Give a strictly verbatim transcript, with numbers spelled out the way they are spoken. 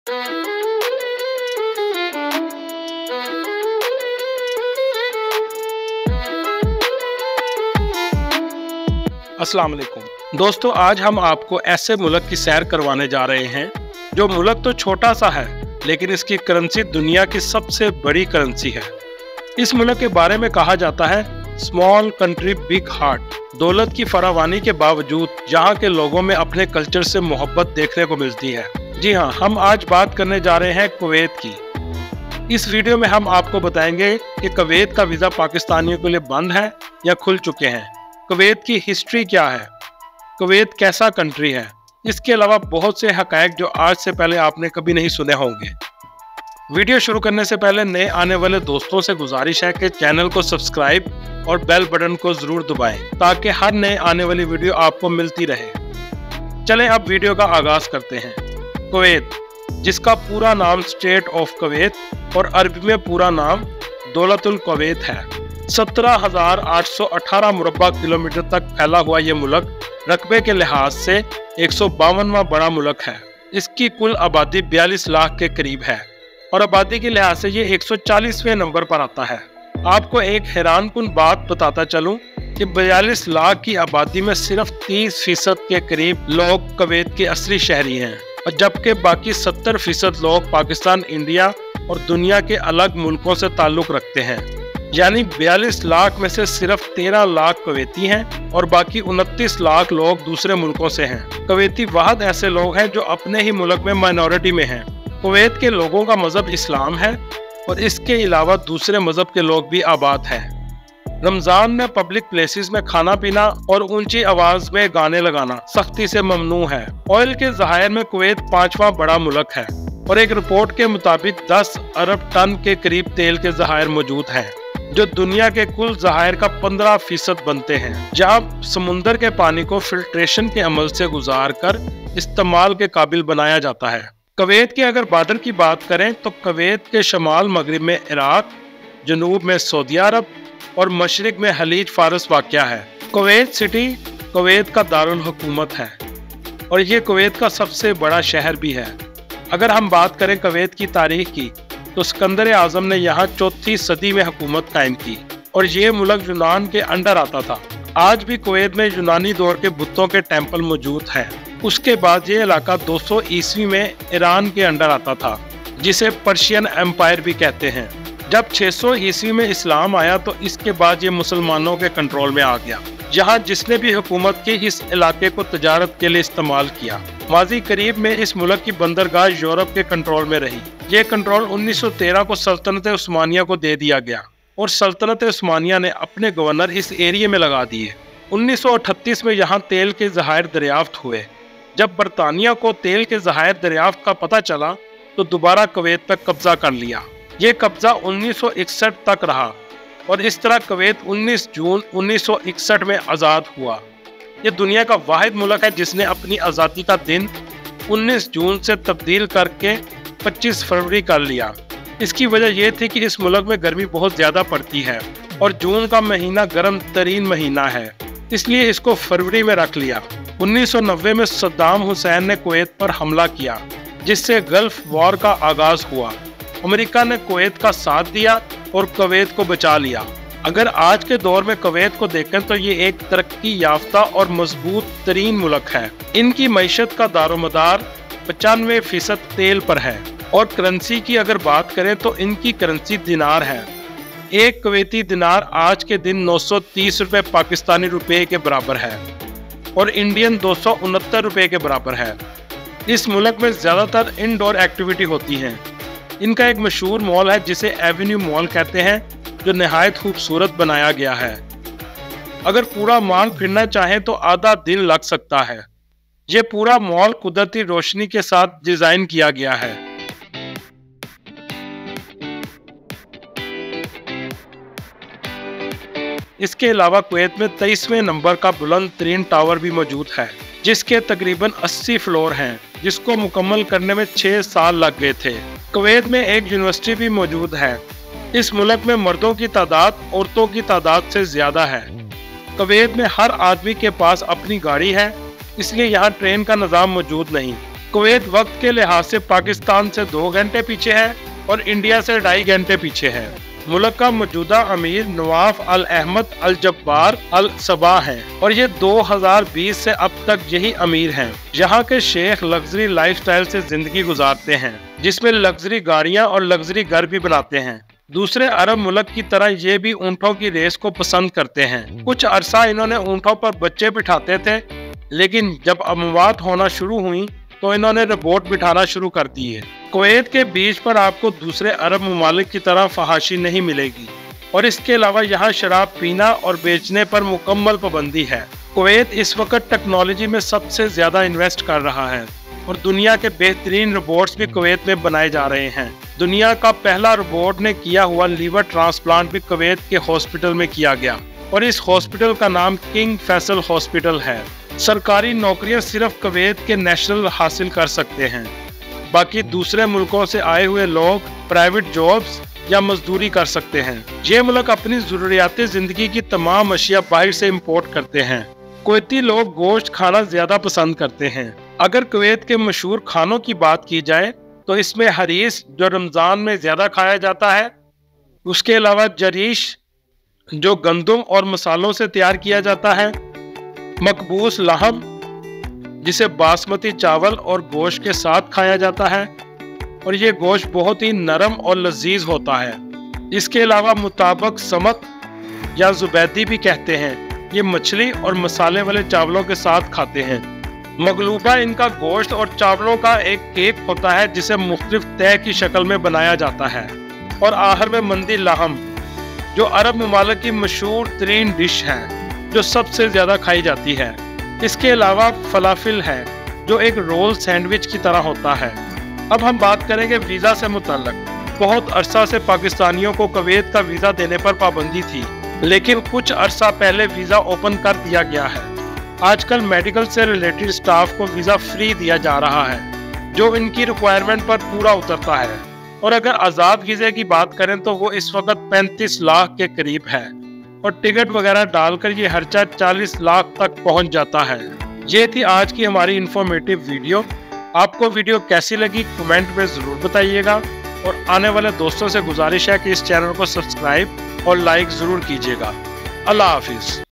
अस्सलाम वालेकुम दोस्तों, आज हम आपको ऐसे मुल्क की सैर करवाने जा रहे हैं जो मुल्क तो छोटा सा है लेकिन इसकी करेंसी दुनिया की सबसे बड़ी करेंसी है। इस मुल्क के बारे में कहा जाता है स्मॉल कंट्री बिग हार्ट। दौलत की फरावानी के बावजूद यहाँ के लोगों में अपने कल्चर से मोहब्बत देखने को मिलती है। जी हाँ, हम आज बात करने जा रहे हैं कुवैत की। इस वीडियो में हम आपको बताएंगे कि कुवैत का वीज़ा पाकिस्तानियों के लिए बंद है या खुल चुके हैं, कुवैत की हिस्ट्री क्या है, कुवैत कैसा कंट्री है, इसके अलावा बहुत से हकायक जो आज से पहले आपने कभी नहीं सुने होंगे। वीडियो शुरू करने से पहले नए आने वाले दोस्तों से गुजारिश है कि चैनल को सब्सक्राइब और बेल बटन को जरूर दबाएं ताकि हर नए आने वाली वीडियो आपको मिलती रहे। चलें अब वीडियो का आगाज करते हैं। कुवैत, जिसका पूरा नाम स्टेट ऑफ कुवैत और अरबी में पूरा नाम दौलतुल कुवैत है, सत्रह हजार आठ सौ अठारह मुरब्बा किलोमीटर तक फैला हुआ ये मुल्क रकबे के लिहाज से एक सौ बावनवा बड़ा मुल्क है। इसकी कुल आबादी बयालीस लाख के करीब है और आबादी के लिहाज से ये एक सौ चालीसवें नंबर पर आता है। आपको एक हैरान कुन बात बताता चलूं कि बयालीस लाख की आबादी में सिर्फ तीस फीसद के करीब लोग कुवैत के असली शहरी हैं और जबकि बाकी सत्तर फीसद लोग पाकिस्तान, इंडिया और दुनिया के अलग मुल्कों से ताल्लुक रखते हैं। यानी बयालीस लाख में से सिर्फ तेरह लाख कुवैती हैं और बाकी उनतीस लाख लोग दूसरे मुल्कों से हैं। कुवैती वाहद ऐसे लोग हैं जो अपने ही मुल्क में माइनॉरिटी में हैं। कुवैत के लोगों का मजहब इस्लाम है और इसके अलावा दूसरे मजहब के लोग भी आबाद हैं। रमजान में पब्लिक प्लेसेस में खाना पीना और ऊंची आवाज में गाने लगाना सख्ती से ममनू है। ऑयल के ज़खायर में कुवैत पांचवा बड़ा मुल्क है और एक रिपोर्ट के मुताबिक दस अरब टन के करीब तेल के ज़खायर मौजूद हैं जो दुनिया के कुल ज़खायर का पंद्रह फीसद बनते हैं। जहाँ समुंदर के पानी को फिल्ट्रेशन के अमल से गुजार कर इस्तेमाल के काबिल बनाया जाता है। कुवैत के अगर बार्डर की बात करें तो कुवैत के शमाल मगरिब में इराक, जनूब में सऊदी अरब और मशरिक में हलीज फारस वाक़या है। कुवैत सिटी कुवैत का दारुल हुकूमत है और ये कुवैत का सबसे बड़ा शहर भी है। अगर हम बात करें कुवैत की तारीख की तो सिकंदर आजम ने यहाँ चौथी सदी में हुकूमत कायम की और ये मुल्क यूनान के अंडर आता था। आज भी कुवैत में यूनानी दौर के बुतों के टेम्पल मौजूद हैं। उसके बाद ये इलाका दो सौ ईस्वी में ईरान के अंडर आता था जिसे पर्शियन एम्पायर भी कहते हैं। जब छह सौ ईस्वी में इस्लाम आया तो इसके बाद ये मुसलमानों के कंट्रोल में आ गया। यहाँ जिसने भी हुकूमत की इस इलाके को तजारत के लिए इस्तेमाल किया। माजी करीब में इस मुल्क की बंदरगाह यूरोप के कंट्रोल में रही। ये कंट्रोल उन्नीस सौ तेरह को सल्तनत उस्मानिया को दे दिया गया और सल्तनत उस्मानिया ने अपने गवर्नर इस एरिया में लगा दिए। उन्नीस सौ अठतीस में यहाँ तेल के ज़खायर दरियाफ्त हुए। जब बरतानिया को तेल के ज़खायर दरियाफ्त का पता चला तो दोबारा कुवैत पर कब्जा कर लिया। ये कब्जा उन्नीस सौ इकसठ तक रहा और इस तरह कुवैत उन्नीस जून उन्नीस सौ इकसठ में आज़ाद हुआ। ये दुनिया का वाहिद मुल्क है जिसने अपनी आज़ादी का दिन उन्नीस जून से तब्दील करके पच्चीस फरवरी कर लिया। इसकी वजह यह थी कि इस मुल्क में गर्मी बहुत ज़्यादा पड़ती है और जून का महीना गर्म तरीन महीना है, इसलिए इसको फरवरी में रख लिया। उन्नीस सौ नब्बे में सद्दाम हुसैन ने कुवैत पर हमला किया जिससे गल्फ वॉर का आगाज हुआ। अमेरिका ने कुवैत का साथ दिया और कुवैत को बचा लिया। अगर आज के दौर में कुवैत को देखें तो ये एक तरक्की याफ्ता और मजबूत तरीन मुल्क है। इनकी मईशत का दारोमदार पचानवे फीसद तेल पर है और करेंसी की अगर बात करें तो इनकी करेंसी दिनार है। एक कुवैती दिनार आज के दिन नौ सौ तीस रुपये पाकिस्तानी रुपए के बराबर है और इंडियन दो सौ उनहत्तर रुपये के बराबर है। इस मुल्क में ज़्यादातर इंडोर एक्टिविटी होती हैं। इनका एक मशहूर मॉल है जिसे एवेन्यू मॉल कहते हैं जो नहायत खूबसूरत बनाया गया है। अगर पूरा मॉल फिरना चाहें तो आधा दिन लग सकता है। ये पूरा मॉल कुदरती रोशनी के साथ डिजाइन किया गया है। इसके अलावा कुवैत में तेईसवें नंबर का बुलंद तरीन टावर भी मौजूद है जिसके तकरीबन अस्सी फ्लोर हैं, जिसको मुकम्मल करने में छह साल लग गए थे। कुवैत में एक यूनिवर्सिटी भी मौजूद है। इस मुल्क में मर्दों की तादाद औरतों की तादाद से ज्यादा है। कुवैत में हर आदमी के पास अपनी गाड़ी है, इसलिए यहाँ ट्रेन का निज़ाम मौजूद नहीं। कुवैत वक्त के लिहाज से पाकिस्तान से दो घंटे पीछे है और इंडिया से ढाई घंटे पीछे है। मुल्क का मौजूदा अमीर नवाफ अल अहमद अल जब्बार अल सबा है और ये दो हज़ार बीस से अब तक यही अमीर हैं। यहाँ के शेख लग्जरी लाइफस्टाइल से जिंदगी गुजारते हैं, जिसमें लग्जरी गाड़ियाँ और लग्जरी घर भी बनाते हैं। दूसरे अरब मुल्क की तरह ये भी ऊँटों की रेस को पसंद करते हैं। कुछ अरसा इन्होंने ऊँटों पर बच्चे बिठाते थे, लेकिन जब अमवात होना शुरू हुई तो इन्होंने रोबोट बिठाना शुरू कर दिए। कुवैत के बीच पर आपको दूसरे अरब ममालिक की तरह फहाशी नहीं मिलेगी और इसके अलावा यहाँ शराब पीना और बेचने पर मुकम्मल पाबंदी है। कुवैत इस वक्त टेक्नोलॉजी में सबसे ज्यादा इन्वेस्ट कर रहा है और दुनिया के बेहतरीन रोबोट्स भी कुवैत में बनाए जा रहे हैं। दुनिया का पहला रोबोट ने किया हुआ लीवर ट्रांसप्लांट भी कुवैत के हॉस्पिटल में किया गया और इस हॉस्पिटल का नाम किंग फैसल हॉस्पिटल है। सरकारी नौकरियां सिर्फ कुवैत के नेशनल हासिल कर सकते हैं, बाकी दूसरे मुल्कों से आए हुए लोग प्राइवेट जॉब्स या मजदूरी कर सकते हैं। ये मुल्क अपनी जरूरियाती जिंदगी की तमाम अशिया बाहर से इंपोर्ट करते हैं। कुवैती लोग गोश्त खाना ज्यादा पसंद करते हैं। अगर कुवैत के मशहूर खानों की बात की जाए तो इसमें हरीस जो रमजान में ज्यादा खाया जाता है, उसके अलावा जरीश जो गंदम और मसालों से तैयार किया जाता है, मकबूस लहम जिसे बासमती चावल और गोश्त के साथ खाया जाता है और ये गोश्त बहुत ही नरम और लजीज होता है। इसके अलावा मुताबक समक या जुबैदी भी कहते हैं, ये मछली और मसाले वाले चावलों के साथ खाते हैं। मगलूबा इनका गोश्त और चावलों का एक केक होता है जिसे मुख्तलिफ तय की शक्ल में बनाया जाता है। और आखिर में मंदी लहम जो अरब ममालिक की मशहूर तरीन डिश है जो सबसे ज्यादा खाई जाती है। इसके अलावा फलाफिल है जो एक रोल सैंडविच की तरह होता है। अब हम बात करेंगे वीज़ा से मुतल्लक। बहुत अरसा से पाकिस्तानियों को कुवैत का वीज़ा देने पर पाबंदी थी, लेकिन कुछ अरसा पहले वीज़ा ओपन कर दिया गया है। आजकल मेडिकल से रिलेटेड स्टाफ को वीज़ा फ्री दिया जा रहा है जो इनकी रिक्वायरमेंट पर पूरा उतरता है। और अगर आज़ाद वीज़े की बात करें तो वो इस वक्त पैंतीस लाख के करीब है और टिकट वगैरह डालकर ये खर्चा चालीस लाख तक पहुंच जाता है। ये थी आज की हमारी इंफॉर्मेटिव वीडियो। आपको वीडियो कैसी लगी कमेंट में ज़रूर बताइएगा और आने वाले दोस्तों से गुजारिश है कि इस चैनल को सब्सक्राइब और लाइक ज़रूर कीजिएगा। अल्लाह हाफिज़।